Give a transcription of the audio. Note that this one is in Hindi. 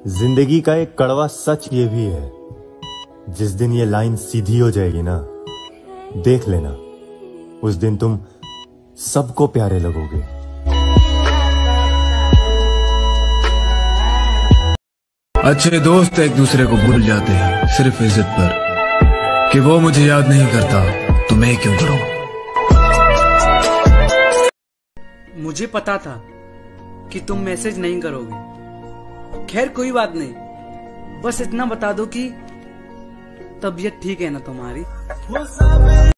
जिंदगी का एक कड़वा सच ये भी है, जिस दिन ये लाइन सीधी हो जाएगी ना, देख लेना उस दिन तुम सबको प्यारे लगोगे। अच्छे दोस्त एक दूसरे को भूल जाते हैं सिर्फ इज्जत पर, कि वो मुझे याद नहीं करता तो मैं क्यों करूं। मुझे पता था कि तुम मैसेज नहीं करोगे। खैर कोई बात नहीं, बस इतना बता दो कि तबीयत ठीक है ना तुम्हारी।